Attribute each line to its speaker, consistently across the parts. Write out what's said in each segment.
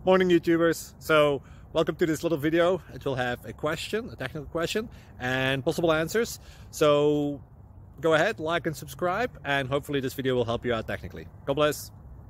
Speaker 1: Morning YouTubers. So welcome to this little video. It will have a question, a technical question, and possible answers. So go ahead, like and subscribe, and hopefully this video will help you out technically. God bless.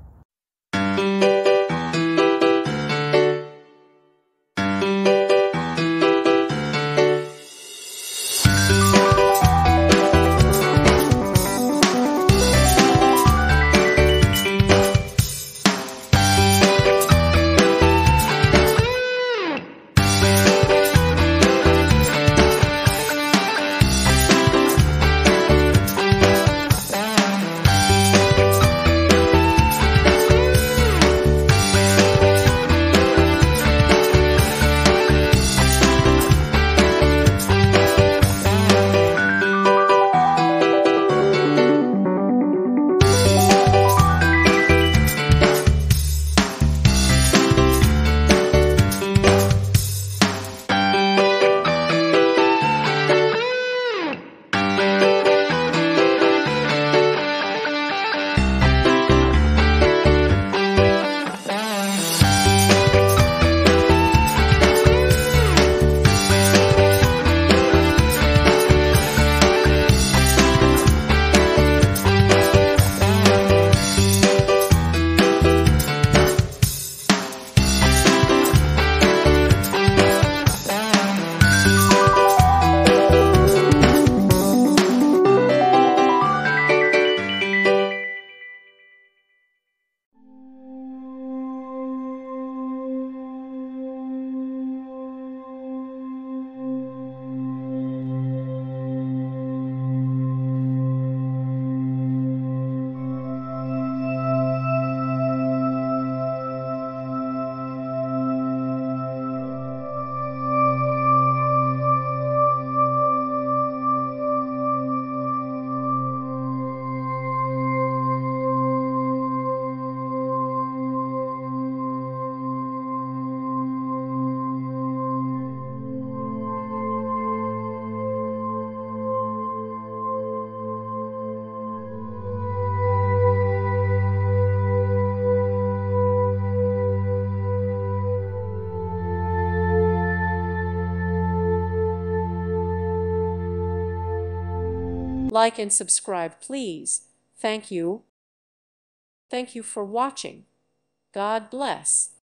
Speaker 2: Like and subscribe, please. Thank you. Thank you for watching. God bless.